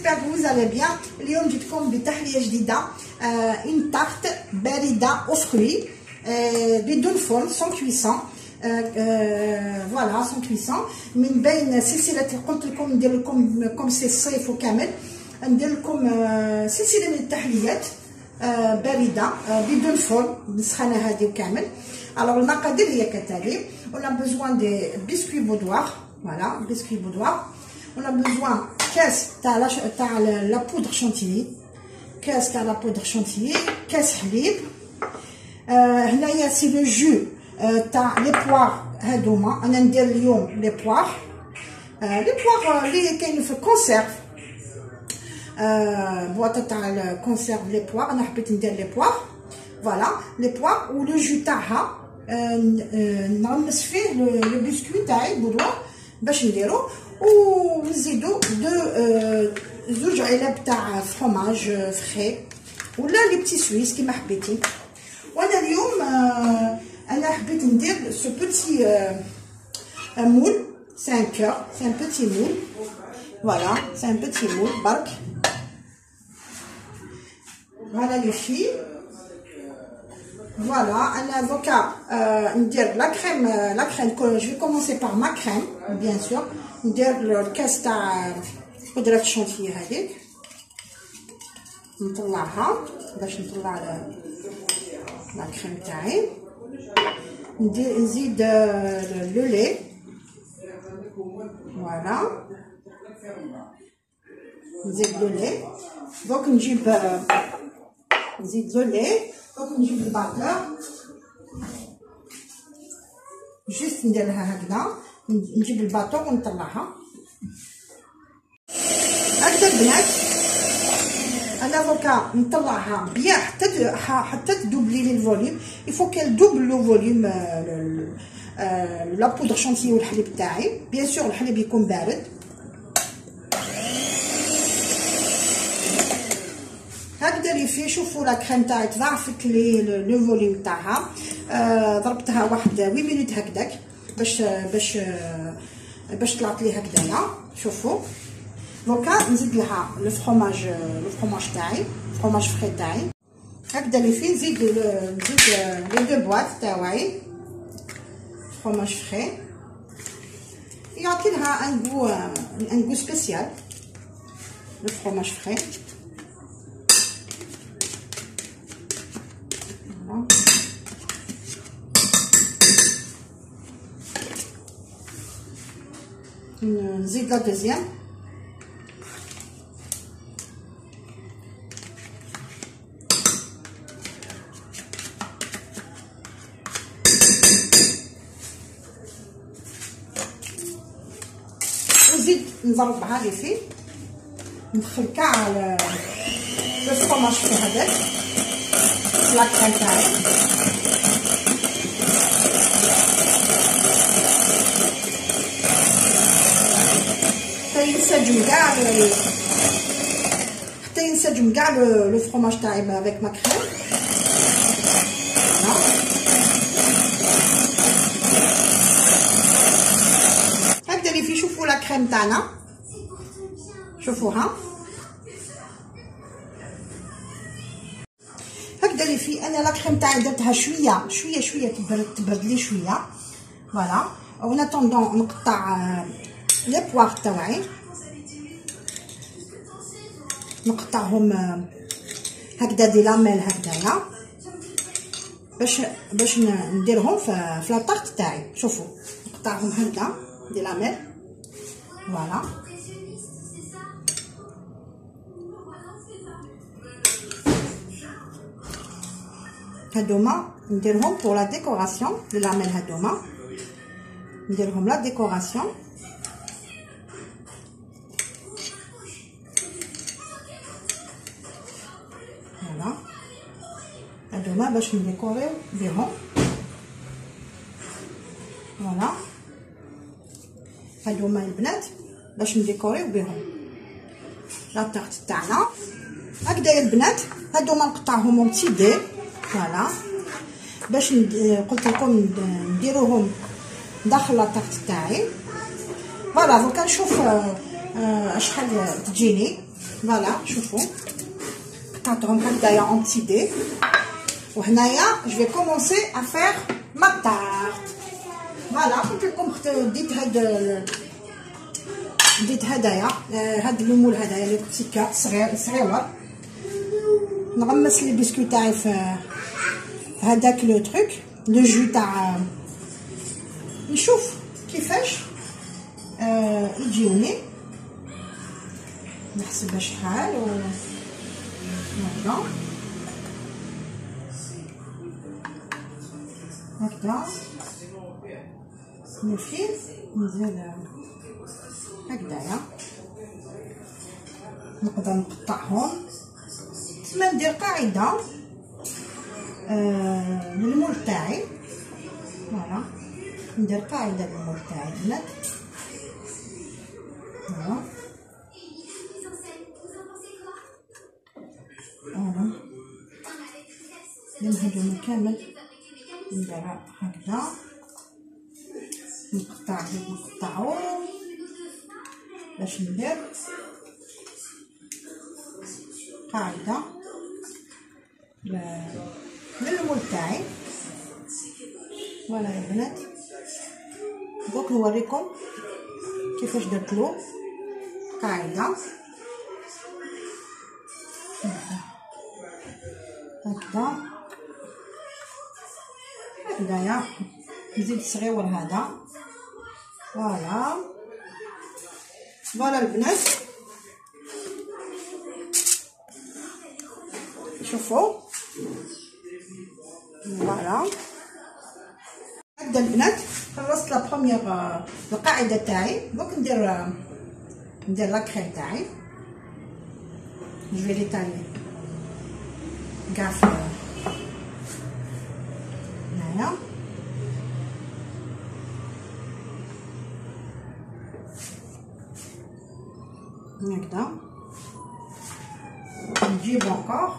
جيسبر vous allez bien. اليوم جيتكم بتحليه جديده une tarte بارده au fruit بدون فرن sans cuisson. فوالا سون كويسون. من بين سلسله قلت لكم ندير لكم كوم سي الصيف وكامل ندير لكم سلسله من التحليات بارده بدون فرن بالسخانه هذه وكامل. الوغ المقادير هي كالتالي: on a besoin de biscuits boudoir. فوالا biscuits boudoir. on a besoin كاس تاع لا بودر شانتيي، كاس تاع لا بودر شانتيي، كاس حليب. هنايا سي لو جو تاع لي بوار هادوما. انا ندير اليوم لي بوار اللي كاين في الكونسيرف، بواطه تاع الكونسيرف لي بوار. انا حبيت ندير لي بوار، فوالا لي بوار. ولو جو تاعها نغمس فيه لو بسكوي تاعي بودوار باش نديرو، ونزيدو زوج علب تاع فروماج فري ولا لي بتي سويس كيما حبيتي. وانا اليوم انا حبيت ندير سو بوتي مول. سي ان كور، سي ان بوتي مول. فوالا سي ان بوتي مول برك. فوالا لي في. فوالا انا دوكا ندير لا كريم. جو في كومونسي بار ما كريم بيان سور. ندير الكاس تاع بودرة الشونتيي هذيك، نطلعها باش نطلع لا كريم تاعي. نزيد لو لي. فوالا نزيد لو لي. دونك نزيد لو لي. دونك نجيب الباتور جوست نديرها هكذا. نجيب الباتور ونطلعها هكذا البنات. انا دوكا نطلعها بيان حتى تدوبلي لي الفوليوم. يفو كال دوبل لو فوليوم لا بودر شانتيي والحليب تاعي. بيان سور الحليب يكون بارد. هكذا لي في. شوفوا لا كريم تاعي تضاعفت لي لو فوليوم تاعها. ضربتها واحد 8 مينوت هكذاك باش طلعت لي هكذايا. شوفوا دوكا نزيد لها الفرomage تاعي، الفرomage فري تاعي هكذا لي في. نزيد لي دو بواط تاعي فرomage فري، يعطي لها ان غو سبيسيال الفرomage فري. نزيد لا دوزيام. نزيد نضربها لي في. ندخل كاع لو فرomاج في هذاك لا كريم تاعي. حتى ينسجم كاع لو فرomاج تاعي افيك ما كريم. هكذا لي في. شوفوا لا كريم تاعنا، شوفوها هكذا لي في. انا لا كريم تاعي درتها شويه تبرد لي شويه. فوالا اون اتوندون نقطع لي بواغ تاعي، نقطعهم هكذا دي لاميل هكذايا باش نديرهم في لا طارت تاعي. شوفوا نقطعهم هكذا دي لاميل. فوالا هادوما نديرهم بور لا ديكوراسيون. لي لاميل هادوما نديرهم لا ديكوراسيون. فوالا هادوما باش نديكوريو بيهم. فوالا هادوما البنات باش نديكوريو بيهم لا طارت تاعنا هكذا يا البنات. هادوما نقطعهم اون بتي دي. فوالا باش قلت لكم نديروهم داخل لا طارت تاعي. فوالا دوكا نشوف شحال تجيني. فوالا شوفوا قطعتهم هكذايا اون بتي دي. وهنايا جو في كومونسي ا فير ما طارت. فوالا قلت لكم ديت هدايا هاد المول هدايا لي بتي كات صغيور. نغمس لي بسكوي تاعي في هذاك لو تروك لو جو تاع نشوف كيفاش يجيوني. نحسب شحال و هكذا هكذا ماشي مزيان هكذايا. نقدر نقطعهم تما ندير قاعده للمول تاعي. فوالا ندير قاعده للمول تاعي البنات. فوالا فوالا نهدهم كامل نديرها هكذا. نقطعو باش ندير قاعده للمول تاعي. فوالا يا بنات دوك نوريكم كيفاش درتلو قاعده هكذا هكذايا. نزيد الصغيور هذا. فوالا فوالا البنات شوفوا. فوالا هكذا البنات خلصت لا بروميير القاعده تاعي. دوك ندير لا كريم تاعي. جو في ليطالي كاع هنايا. هكذا نجيب انكور.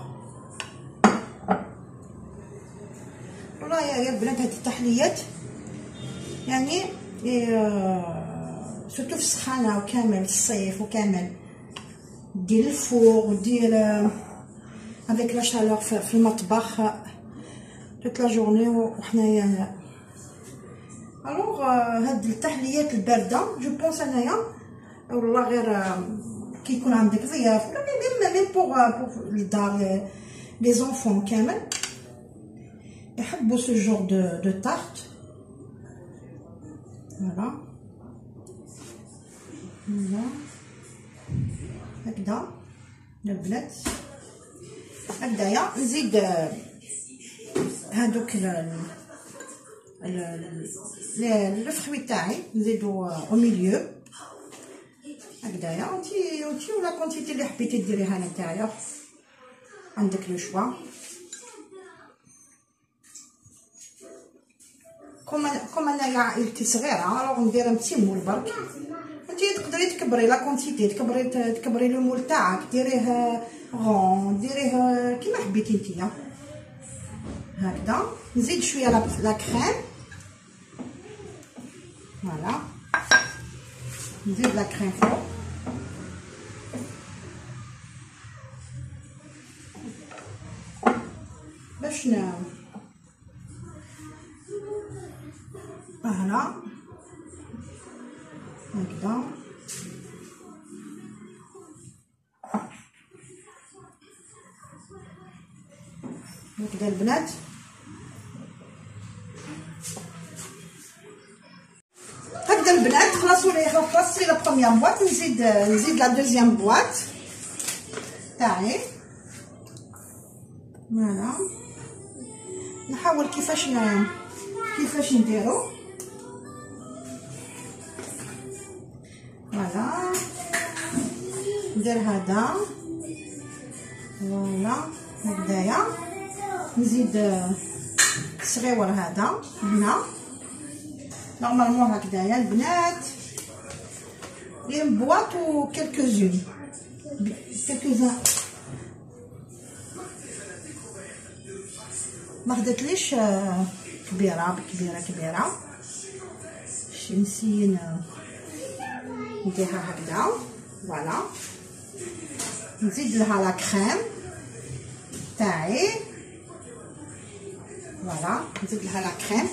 والله يا بنات هاد التحليات يعني سورتو في السخانه وكامل الصيف وكامل دير الفوق ودير افيك لا شالور في المطبخ توت لا جورني وحنايا. الوغ هاد التحليات البارده جو بونس انايا والله غير كي يكون عندك ضياف ولا ميم بوغ الدار لي زونفون كامل يحبوا سو جور دو تارت. فوالا هكذا البنات هكذايا. نزيد هادوك لو فخوي تاعي نزيدو او ميليو هكذايا. انتي ولا كونتيتي اللي حبيتي ديريها نتايا عندك لو شوا. كوم انايا عائلتي صغيره الوغ ندير بتي مول برك. انتي تقدري تكبري لا كونتيتي تكبري لو مول تاعك ديريه غون ديريه كيما حبيتي نتيا هكذا. نزيد شويه لا كريم. فوالا نزيد لا كريم فوق باش فوالا هكذا. هكذا البنات هكذا البنات خلصت لا بروميير بواط. نزيد لا دوزيام بواط تاعي. فوالا نحاول كيفاش نديرو. فوالا ندير هذا. فوالا هكذايا. نزيد الصغيور هذا هنا نورمالمون هكذايا البنات. غير بواط و كلكوزون ما خدتليش كبيره شي نسين نديرها هكذا. فوالا نزيد لها لا كريم تاعي. فوالا نزيد لها لا كريم،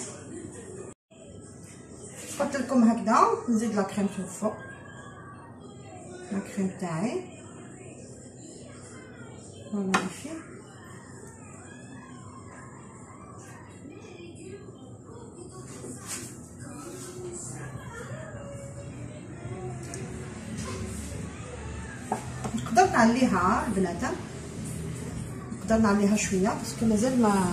قلت لكم هكذا نزيد لا كريم من الفوق، لا كريم تاعي. فوالا ماشي نقدر نعليها البنات، نقدر نعليها شويه باسكو مازال ما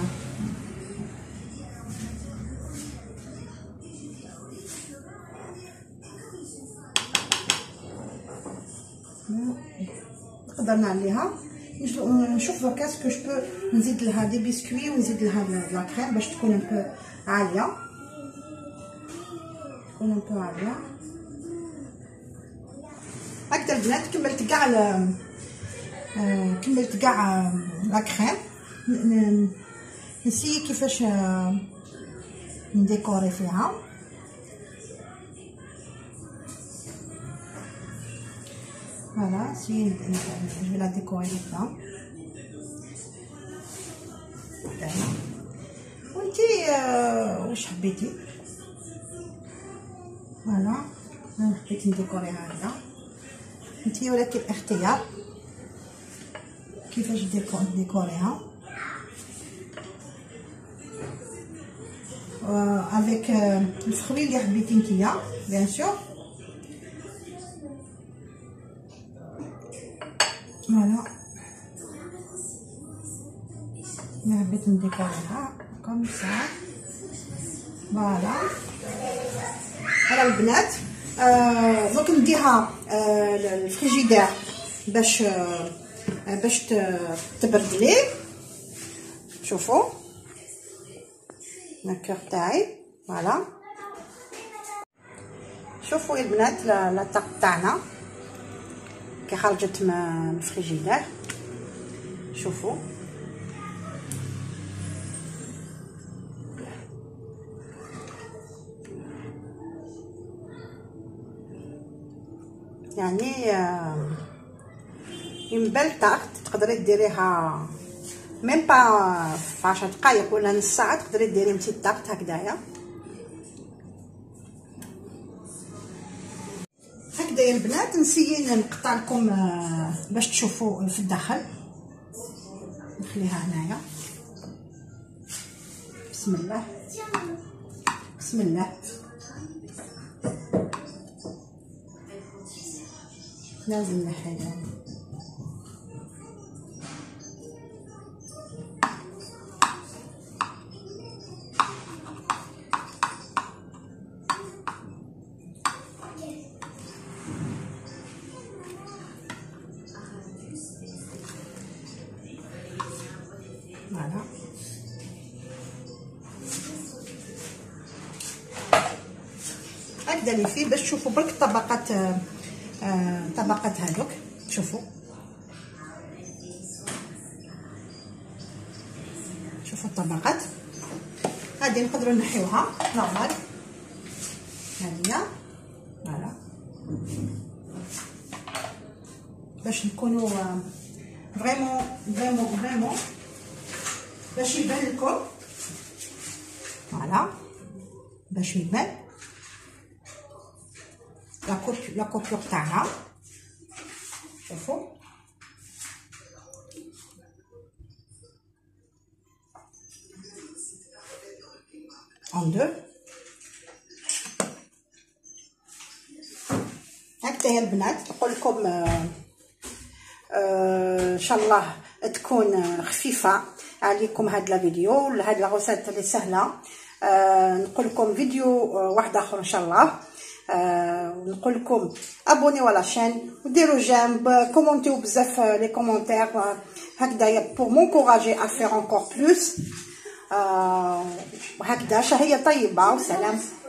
نقدر نعليها. نشوف كاسكو جو نزيد لها دي بسكوي ونزيد لها لا كريم باش تكون ان بو عاليه، تكون ان بو عاليه هكذا البنات. كملت كاع لا كريم. نسي كيفاش نديكوري فيها. فوالا سي جو لا ديكوري هكذا. وانتي واش حبيتي؟ فوالا انا حبيت نديكوريها هكذا، انتي ولكن اختيار كيفاش ديكوريها. افيك الفخوي اللي حبيتي نتيا بيان سور. فوالا انا حبيت نديكوريها كوم سا. فوالا هلا البنات. دوك نديها الفريجيدير باش تبرد لي. شوفوا الكور تاعي. فوالا شوفوا يا البنات لا طاق تاعنا كي خرجت من الفريجيدير. شوفوا يعني ينبال طاقت تقدري ديريها ميم با في 10 دقائق ولا نص ساعه، تقدري ديري متي طاقت هكذايا. هكذا يا البنات نسيي نقطع لكم باش تشوفوا في الداخل. نخليها هنايا. بسم الله بسم الله. لازم نحيدها. فوالا هكذا اللي فيه باش تشوفوا برك طبقات هذوك. شوفوا الطبقات هذه نقدروا نحيوها نورمال. هذه فوالا باش نكونوا فريمون باش يبان لكم. فوالا باش يبان لا كوبيور تاعها. شوفوا en deux هكذا يا البنات. نقول لكم ان شاء الله تكون خفيفه عليكم هاد لا فيديو ولا هاد لا غوسات اللي سهله. نقول لكم فيديو واحد اخر ان شاء الله. ونقول لكم ابونيو على شين وديروا جيم كومونتيو بزاف لي كومونتير هكذا بور مونكوراجي ا فير انكور بلوس. وهكذا شهيه طيبه وسلام.